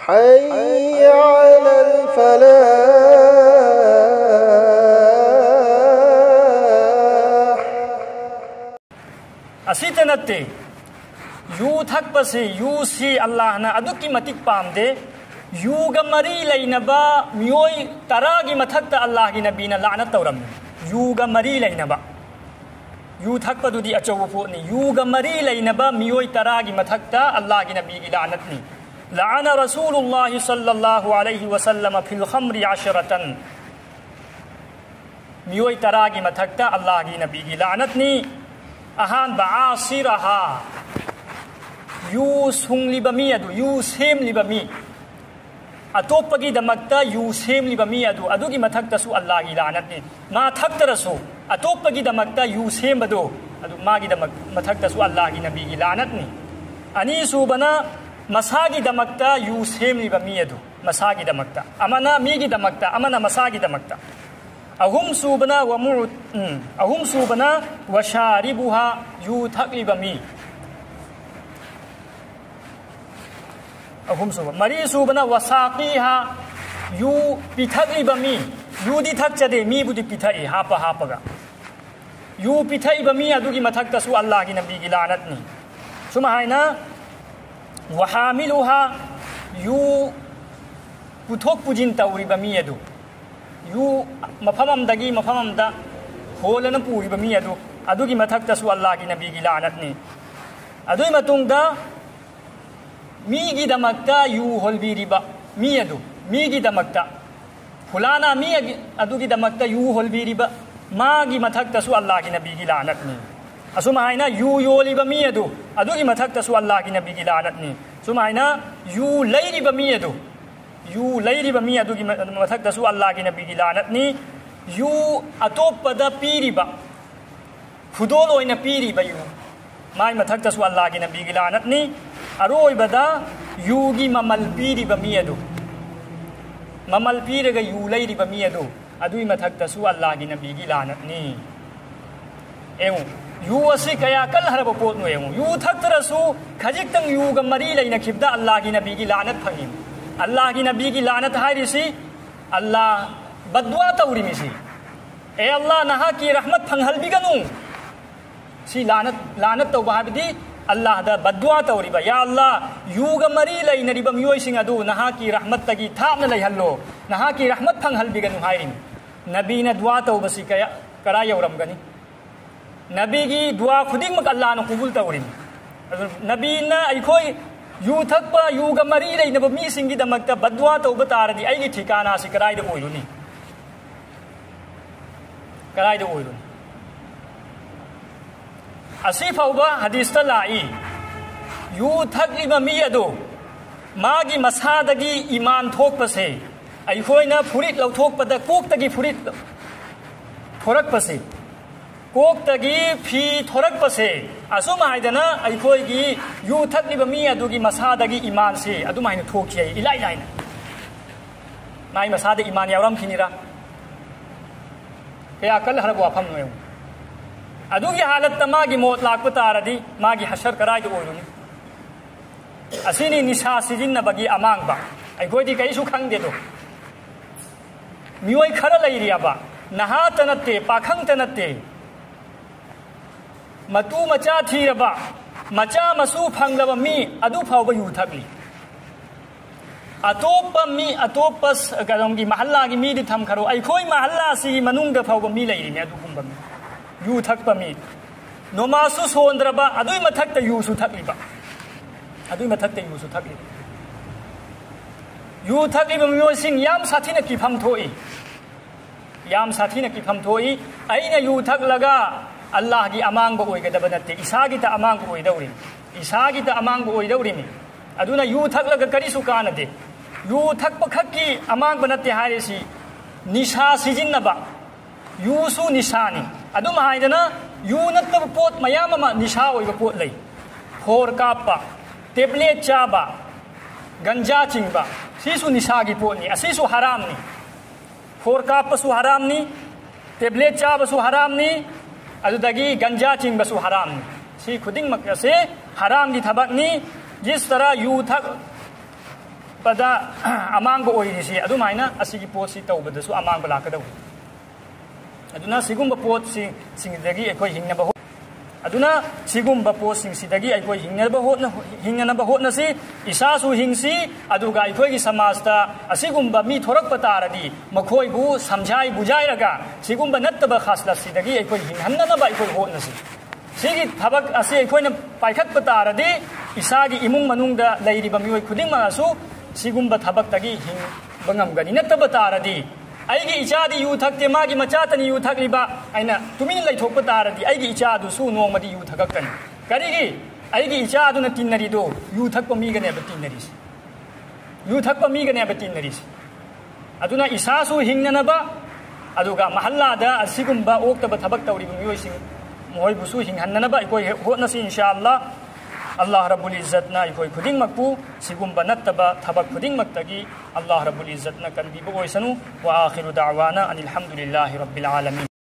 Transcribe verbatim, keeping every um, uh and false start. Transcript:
حي على الفلاح أسيت نتي يو تھک پسي يو سي الله نا أدوكي متك پام دے يو غمري لينبا ميوي تراغي متك الله کی نبی نا لعنت تورم يو غمري لينبا يو تھک پدو دي اچو فوني يو غمري لينبا ميوي تراغي متك الله کی نبی کی لعنت ني لعن رسول الله صلى الله عليه وسلم في الخمر عشرة ميوي تراغي متك الله کی نبی کی لعنت ني أهان بعاصرها يو سون لبمي أدو يو سيم لبمي أتوبكي دمكتا يو سيم لبمي أدو أدو كي متكتا سو الله لعنتني ما تكتا رسو أتوبكي دمكتا يو سيم بدو أدو ما كي دمك متكتا سو الله نبي لعنتني أني سو بنا مساجي دمكتا يو سيم لبمي أدو مساجي دمكتا أمانا ميجي دمكتا أمانا مساجي دمكتا أهم سوبنا ومعت أهم سوبنا وشاربها يو تقلب مي أهم سوبنا مري سوبنا وساقيها يو بتقلب مي يو دي تقجد مي بدي بتاي هابا هابا يو بتاي بمي أدوكي متك تسو الله كي نبي لعنتني ثم هاينا وحاملها يو بتوك بجين توري بمي أدو يو مفهمم دقي مفهمم دا هولنا بوري بمي أدو أدوكي متك تسو الله كي نبي لعنتني أدوي متون دا ميجي دمكتا يو هول بيريبا مي أدو ميجي دمكتا فلانا مي أدوكي دمكتا يو هول بيريبا ماجي متك تسو الله كي نبي لعنتني أسمع هنا يو يولي بمي أدو أدوكي متك تسو الله كي نبي لعنتني سمع هنا يو ليري بمي أدو يو ليري بمي أدوكي متك تسو الله كي نبي لعنتني يو أتوب بدا بيريبا خدول وين بيريبا يو ماي متك تسو الله كي نبي لعنتني أروي بدا يوغي ممل بيري بميادو ممل بيري يو ليري بميادو أدوي متك تسو الله كي نبي لعنتني ايو يو أسي كيا كل هرب بوت نو ايو يو تك ترسو خجيك تن يو غمري لينا كبدا الله كي نبي لعنت فهيم الله كي نبي لعنت هاي رسي الله بدوا توري ميسي اي الله نها كي رحمت فنهل بيغنو سي لعنت لعنت تو بهابدي الله دا بدوا توريبا يا الله يوغا مري لي نريبا ميوي سين ادو نهاكي رحمت تگي ثامن لي هلو نهاكي رحمت فن هل بيغنو هايرين نبي نا دعا تو بسي كيا كرا يورم غني نبي گي دعا خدين مك الله نا قبول تورين نبي نا ايكوي يو تھکپا يوغا مري لي نبا مي سين گي دمكتا بدوا تو بتاردي ايگي ٹھکانا سي كراي دو اويلوني كراي دو اويلوني أسيف أوبا حديث تلاعي يو تقلب ميادو ماغي مسادگي إيمان توق بسي أي خوينا فريد لو توق بدا كوك تگي فريد ثورك بسي كوك تگي في ثورك بسي أسو ما هيدنا أي خويگي يو تقلب ميادوگي مسادگي إيمان سي أدو ما هينا توق يأي إلا إلا إلا ماي مساد إيمان يورم كنيرا كيا كل هرب وافهم نويو أدوكي حالت ماغي موت لاك بتاردي ماغي حشر كراي دو اويلوني أسيني نساء سجن بغي أمانغ با أي كوي دي كيسو خنگ دي دو ميوي خرا ليريا با نها تنتي پاخنگ تنتي متو مچا ثير با مچا مسو پھنگلب مي أدو فاوب يو تھگلي أتوب مي أتوبس گدومگي محلا گي مي دي تھم خرو أي كوي محلا سي منونگ فاوب مي ليري مي أدو كومب يو تھکپا مي نماسو سوندربا أدوي متھکتا يوسو تھکلبا أدوي متھکتا يوسو تھکلبا يو تھکلبا ميوسين يام ساتينا كيفام توئي يام ساتينا كيفام توئي أين يو تھکلگا الله گي أمان بوئي گدبنتي إساگي تا أمان بوئي دورين إساگي تا أمان بوئي دورين أدونا يو تھکلگا كريسو كاندي يو تھکپا خكي أمان بنتي هاريسي نشا سجنبا يوسو نشاني أدو ما هيدنا يو نتب بوت ميام ما نشاوي بوت لي خور كابا تبليت چابا گنجا چنبا سيسو نشاگي بوتني أسيسو حرامني خور كابا سو حرامني تبليت چابا سو حرامني أدو دگي گنجا چنبا سو حرامني سي خودين مكسي حرام دي تھبقني جس طرح يو تھک ꯄꯗ ꯑꯃꯥꯡꯕ ꯑꯣꯏꯔꯤꯁꯤ ꯑꯗꯨꯃꯥꯏꯅ ꯑꯁꯤꯒꯤ ꯄꯣꯠꯁꯤ ꯇꯧꯕꯗꯁꯨ ꯑꯃꯥꯡꯕ ꯂꯥꯛꯀꯗꯧꯕ ꯑꯗꯨꯅ ꯁꯤꯒꯨꯝꯕ ꯄꯣꯠꯁꯤꯡ ꯁꯤꯡꯗꯒꯤ ꯑꯩꯈꯣꯏ ꯍꯤꯡꯅꯕ ꯑꯗꯨꯅ ꯁꯤꯒꯨꯝꯕ ꯄꯣꯠꯁꯤꯡꯁꯤꯗꯒꯤ ꯑꯩꯈꯣꯏ ꯍꯤꯡꯅꯕ ꯍꯣꯠꯅ ꯍꯤꯡꯅꯕ ꯍꯣꯠꯅꯁꯤ ꯏꯁꯥꯁꯨ ꯍꯤꯡꯁꯤ ꯑꯗꯨꯒ ꯑꯩꯈꯣꯏꯒꯤ ꯁꯃꯥꯖꯇ ꯑꯁꯤꯒꯨꯝꯕ ꯃꯤ ꯊꯣꯔꯛꯄ ꯇꯥꯔꯗꯤ ꯃꯈꯣꯏꯕꯨ ꯁꯝꯖꯥꯏ ꯕꯨꯖꯥꯏꯔꯒ ꯁꯤꯒꯨꯝꯕ ꯅꯠꯇꯕ ꯈꯥꯁꯂꯠꯁꯤꯗꯒꯤ ꯑꯩꯈꯣꯏ ꯍꯤꯡꯍꯟꯅꯅꯕ ꯑꯩꯈꯣꯏ ꯍꯣꯠꯅꯁꯤ ꯁꯤꯒꯤ ꯊꯕꯛ ꯑꯁꯤ ꯑꯩꯈꯣꯏꯅ ꯄꯥꯏꯈꯠꯄ ꯇꯥꯔꯗꯤ ꯏꯁꯥꯒꯤ ꯏꯃꯨꯡ ꯃꯅꯨꯡꯗ ꯂꯩꯔꯤꯕ ꯃꯤꯑꯣꯏ ꯈꯨꯗꯤꯡꯃꯛꯁꯨ ꯁꯤꯒꯨꯝꯕ ꯊꯕꯛꯇꯒꯤ ꯍꯤꯡꯕ ꯉꯝꯒꯅꯤ ꯅꯠꯇꯕ ꯇꯥꯔꯗꯤ ꯑꯩꯒꯤ ꯏꯆꯥꯗꯤ ꯌꯨ ꯊꯛꯇꯦ ꯃꯥꯒꯤ ꯃꯆꯥꯇꯅꯤ ꯌꯨ ꯊꯛꯂꯤꯕ ꯑꯩꯅ ꯇꯨꯃꯤꯟꯅ ꯂꯩꯊꯣꯛꯄ ꯇꯥꯔꯗꯤ ꯑꯩꯒꯤ ꯏꯆꯥꯗꯨꯁꯨ ꯅꯣꯡꯃꯗꯤ ꯌꯨ ꯊꯛꯀꯅꯤ ꯀꯔꯤꯒꯤ ꯑꯩꯒꯤ ꯏꯆꯥꯗꯨꯅ ꯇꯤꯟꯅꯔꯤꯗꯣ ꯌꯨ ꯊꯛꯄ ꯃꯤꯒꯅꯦꯕ ꯇꯤꯟꯅꯔꯤꯁꯤ ꯌꯨ ꯊꯛꯄ ꯃꯤꯒꯅꯦꯕ ꯇꯤꯟꯅꯔꯤꯁꯤ ꯑꯗꯨꯅ ꯏꯁꯥꯁꯨ ꯍꯤꯡꯅꯅꯕ ꯑꯗꯨꯒ ꯃꯍꯜꯂꯥꯗ ꯑꯁꯤꯒꯨꯝꯕ ꯑꯣꯛꯇꯕ ꯊꯕꯛ ꯇꯧꯔꯤꯕ ꯃꯤꯑꯣꯏꯁꯤꯡ ꯃꯈꯣꯏꯕꯨꯁꯨ ꯍꯤꯡꯍꯟꯅꯅꯕ ꯑꯩꯈꯣꯏ ꯍꯣꯠꯅꯁꯤ ꯏꯟꯁꯥꯑꯜꯂꯥ Allah Rabbul Izzatna ikoi khuding makpu sigumba nattaba thabak khuding maktagi Allah Rabbul Izzatna kan bibo oisanu wa akhiru da'wana anil hamdulillahi rabbil alamin.